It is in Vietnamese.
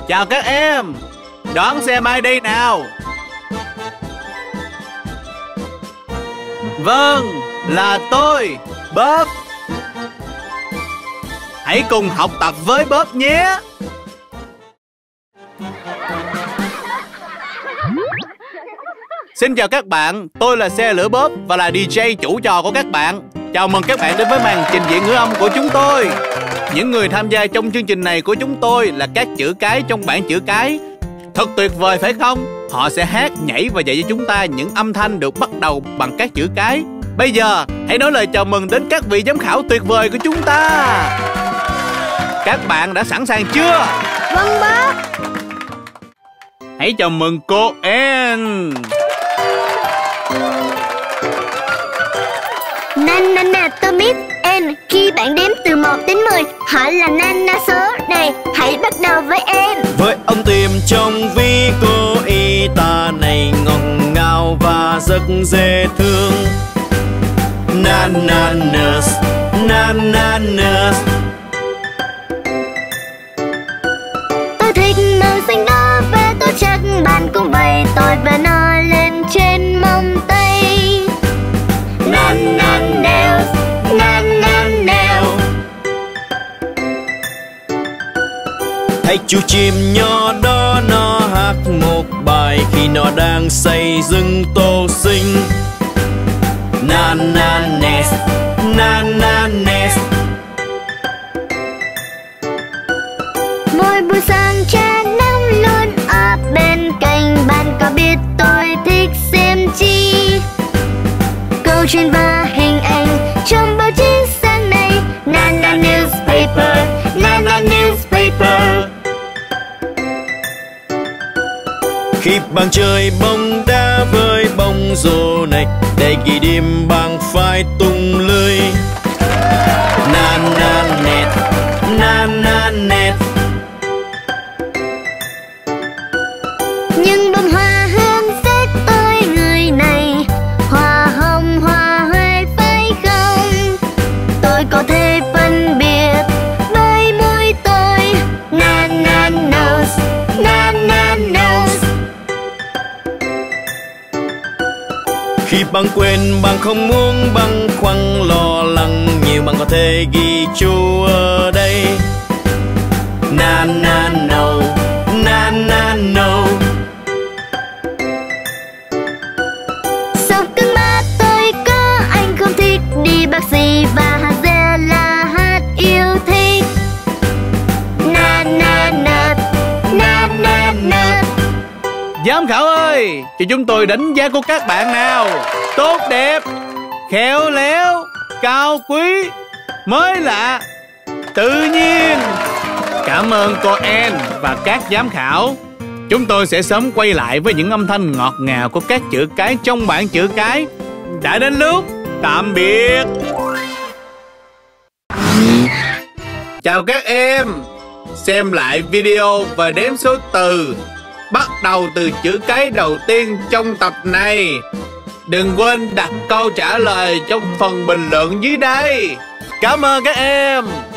Chào các em. Đoán xem ai đây nào? Vâng, là tôi, Bob. Hãy cùng học tập với Bob nhé. Xin chào các bạn, tôi là Xe Lửa Bob và là DJ chủ trò của các bạn. Chào mừng các bạn đến với màn trình diễn ngữ âm của chúng tôi. Những người tham gia trong chương trình này của chúng tôi là các chữ cái trong bảng chữ cái. Thật tuyệt vời phải không? Họ sẽ hát, nhảy và dạy cho chúng ta những âm thanh được bắt đầu bằng các chữ cái. Bây giờ, hãy nói lời chào mừng đến các vị giám khảo tuyệt vời của chúng ta. Các bạn đã sẵn sàng chưa? Vâng bác. Hãy chào mừng cô Ann. Nana Tomit N. Khi bạn đếm từ 1 đến 10, hỏi là Nana số này. Hãy bắt đầu với em. Với ông tìm trong ví cô y tá này ngọt ngào và rất dễ thương. Nana nurse, Nana nurse. Tôi thích màu xanh đó và tôi chắc bạn cũng vậy. Tôi và nó lên trên mông tay. Nana nails, Nana nails. Hãy chú chim nhỏ đó nó hát một bài khi nó đang say rừng tô xinh. Nana nest, Nana nest. Mỗi buổi sáng cha nắng luôn ở bên cạnh bạn. Có biết tôi thích xem chi? Câu chuyện và hình ảnh trong báo chí sáng nay. Nana newspaper, Nana newspaper. Khi bạn chơi bóng đá với bóng rổ nạch, để ghi điểm bạn phải tung lưới. Nana net, Nana net. Nhưng bông hoa hương rất tôi người này. Hoa hồng, hoa huệ phải không? Tôi có thể phân biệt với môi tôi. Nana knows, Nana knows. Khi bạn quên, bạn không muốn băn khoăn lo lắng nhiều, bạn có thể ghi chú ở đây. Nana know, Nana know. Sau cơn ba tôi có anh không thích đi bác sĩ và hạt dẻ là hạt yêu thích. Nana nut, Nana nut. Giám khảo ơi, cho chúng tôi đánh giá của các bạn nào. Tốt đẹp, khéo léo, cao quý, mới lạ, tự nhiên. Cảm ơn cô Ann và các giám khảo. Chúng tôi sẽ sớm quay lại với những âm thanh ngọt ngào của các chữ cái trong bảng chữ cái. Đã đến lúc tạm biệt. Chào các em. Xem lại video và đếm số từ bắt đầu từ chữ cái đầu tiên trong tập này. Đừng quên đặt câu trả lời trong phần bình luận dưới đây. Cảm ơn các em.